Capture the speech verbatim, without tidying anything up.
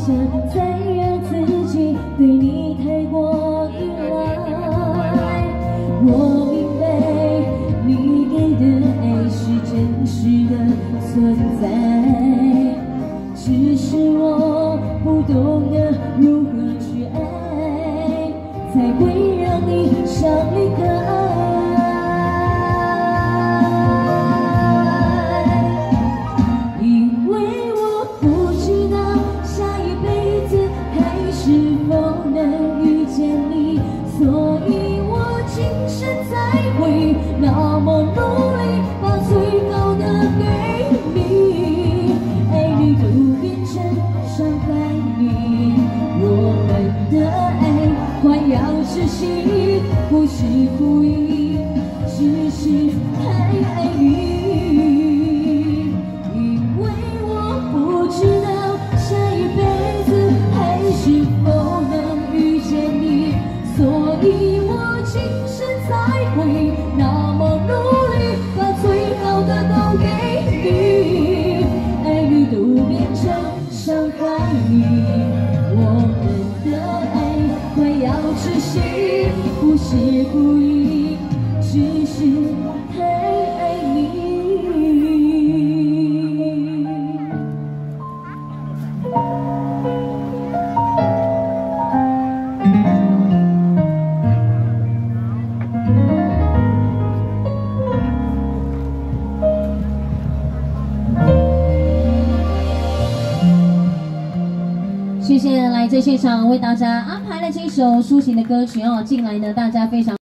想再让自己对你太过依赖。我明白你给的爱是真实的存在，只是我不懂得如何去爱，才会让你伤离开。是否能遇见你？所以我今生才会那么努力，把最好的给你。爱侣都变成伤害你，我们的爱快要窒息，不是故意，只是太爱你。因为我不知道下一辈子还是否能遇见你，所以我今生才会那么努力，把最好的都给你。爱侣都变成伤害你，我们的爱快要窒息，不是故意，只是太爱你。谢谢来自现场为大家安排了这首抒情的歌曲哦，进来呢大家非常。